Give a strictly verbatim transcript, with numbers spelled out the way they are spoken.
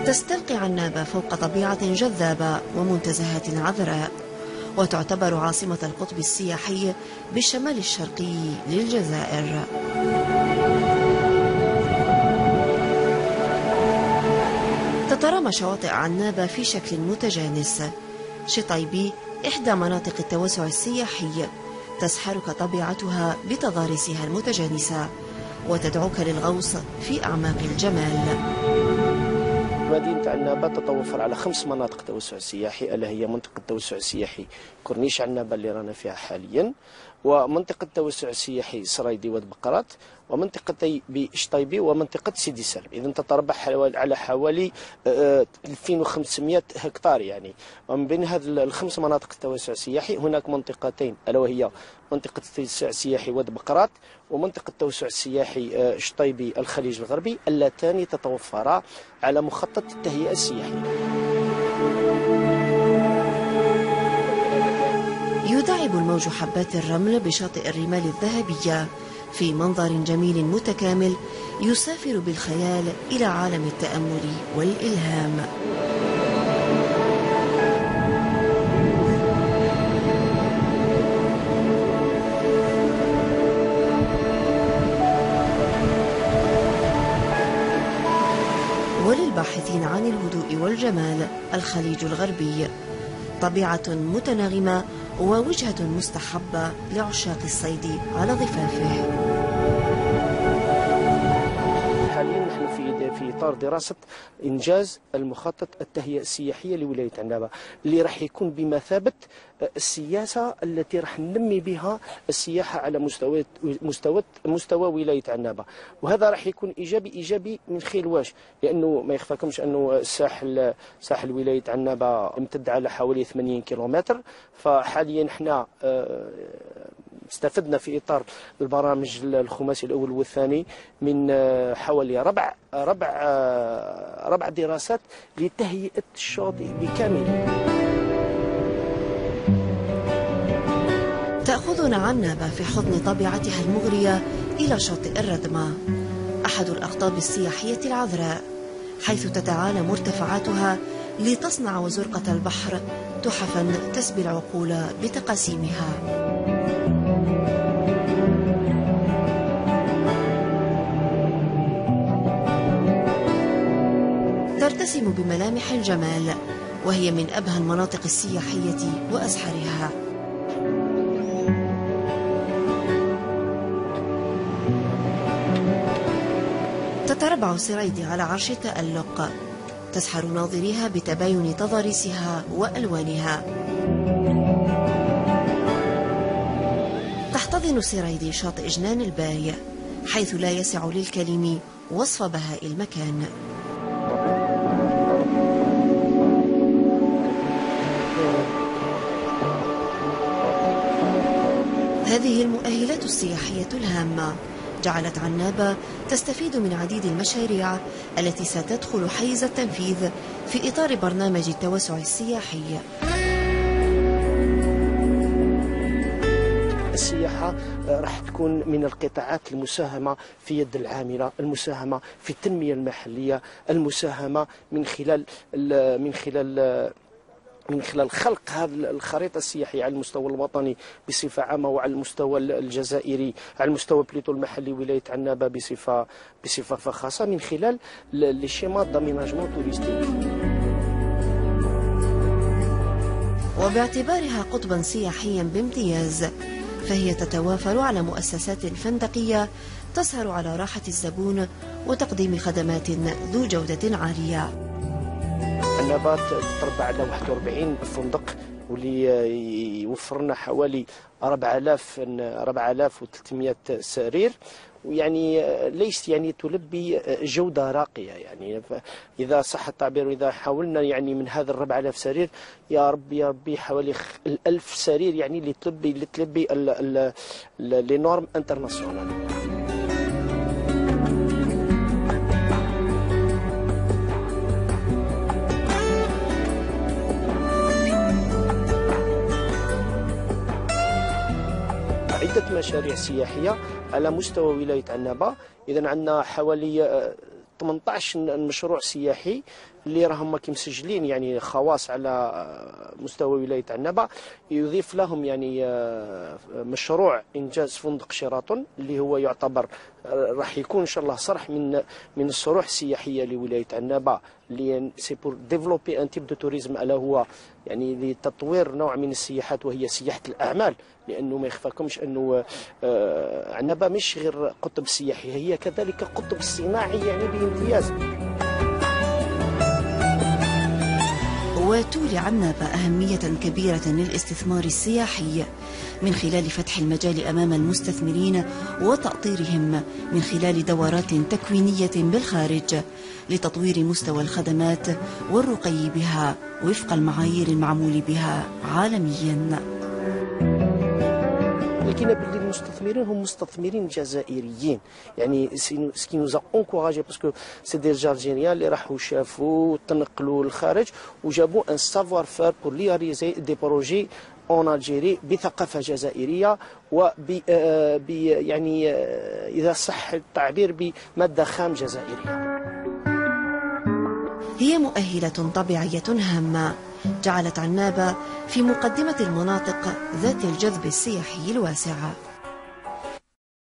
تستلقي عنابة فوق طبيعة جذابة ومنتزهات عذراء، وتعتبر عاصمة القطب السياحي بالشمال الشرقي للجزائر. تترامى شواطئ عنابة في شكل متجانس. شطيبي إحدى مناطق التوسع السياحي، تسحرك طبيعتها بتضاريسها المتجانسة وتدعوك للغوص في أعماق الجمال. مدينة عنابة تتوفر على خمس مناطق توسع سياحي، ألا هي منطقة التوسع السياحي كورنيش عنابة اللي رانا فيها حاليا، ومنطقة التوسع السياحي سرايدي واد بقرات، ومنطقتي بشطيبي ومنطقة سيدي سالم. إذا تتربح على حوالي ألفين وخمسمائة هكتار يعني. ومن بين هذه الخمس مناطق التوسع السياحي هناك منطقتين، ألا وهي منطقة التوسع السياحي واد بقرات ومنطقة التوسع السياحي شطيبي الخليج الغربي، اللتان تتوفرا على مخطط التهيئة السياحي. يداعب الموج حبات الرمل بشاطئ الرمال الذهبية في منظر جميل متكامل يسافر بالخيال إلى عالم التأمل والإلهام. وللباحثين عن الهدوء والجمال الخليج الغربي، طبيعة متناغمة ووجهة مستحبة لعشاق الصيد على ضفافه. حاليا نحن في في اطار دراسه انجاز المخطط التهيئه السياحيه لولايه عنابه، اللي راح يكون بمثابه السياسه التي راح ننمي بها السياحه على مستوى مستوى مستوى ولايه عنابه. وهذا راح يكون ايجابي ايجابي من خلال واش؟ لانه ما يخفاكمش انه الساحل ساحل ولايه عنابه يمتد على حوالي ثمانين كيلومتر. فحاليا احنا استفدنا في اطار البرامج الخماسي الاول والثاني من حوالي ربع ربع ربع دراسات لتهيئه الشاطئ بكامله. تأخذنا عنابة في حضن طبيعتها المغرية إلى شاطئ الردمة، أحد الأقطاب السياحية العذراء، حيث تتعالى مرتفعاتها لتصنع وزرقة البحر تحفا تسبي العقول بتقاسيمها. ترتسم بملامح الجمال، وهي من أبهى المناطق السياحية وأسحرها. تتربع سريدي على عرش التألق، تسحر ناظريها بتباين تضاريسها وألوانها. تحتضن سريدي شاطئ جنان الباري، حيث لا يسع للكلم وصف بهاء المكان. هذه المؤهلات السياحية الهامة جعلت عنابة تستفيد من عديد المشاريع التي ستدخل حيز التنفيذ في إطار برنامج التوسع السياحي. السياحة راح تكون من القطاعات المساهمة في يد العاملة، المساهمة في التنمية المحلية، المساهمة من خلال من خلال من خلال خلق هذه الخريطة السياحية على المستوى الوطني بصفة عامة، وعلى المستوى الجزائري على المستوى بليتو المحلي ولاية عنابة بصفة بصفة خاصة، من خلال لي شيما داميناجمون توريستيك. وباعتبارها قطبا سياحيا بامتياز، فهي تتوافر على مؤسسات فندقية تسهر على راحة الزبون وتقديم خدمات ذو جودة عالية. عنابة تتربع على واحد وأربعين فندق، واللي يوفر لنا حوالي أربعة آلاف وثلاثمائة سرير، ويعني ليس يعني تلبي جودة راقية يعني، إذا صح التعبير. وإذا حاولنا يعني من هذا الربع آلاف سرير يا رب يا ربي حوالي الألف سرير يعني اللي تلبي اللي تلبي لي نورم انترناسيونال. عدة مشاريع سياحية على مستوى ولاية عنابة. إذا عندنا حوالي ثمانية عشر مشروع سياحي اللي راهم مسجلين يعني خواص على مستوى ولاية عنابة، يضيف لهم يعني مشروع إنجاز فندق شيراتون اللي هو يعتبر راح يكون إن شاء الله صرح من من الصروح السياحية لولاية عنابة، اللي سي بور ديفلوبي ان تيب دو توريزم، الا هو يعني لتطوير نوع من السياحات وهي سياحة الأعمال. لأنه ما يخفاكمش أنه عنابة مش غير قطب سياحي، هي كذلك قطب صناعي يعني بامتياز. وتولي عنابة أهمية كبيرة للاستثمار السياحي من خلال فتح المجال أمام المستثمرين وتأطيرهم من خلال دورات تكوينية بالخارج لتطوير مستوى الخدمات والرقي بها وفق المعايير المعمول بها عالميا. لكن باللي المستثمرين هم مستثمرين جزائريين، يعني سكي نوزا انكوراجي باسكو سي دي جالجيريان اللي راحوا شافوا وتنقلوا للخارج وجابوا ان سافوار فار بور رياليزي دي بروجي اون الجيري بثقافه جزائريه وب يعني اذا صح التعبير بماده خام جزائريه. هي مؤهلة طبيعية هامة جعلت عنابة في مقدمة المناطق ذات الجذب السياحي الواسع.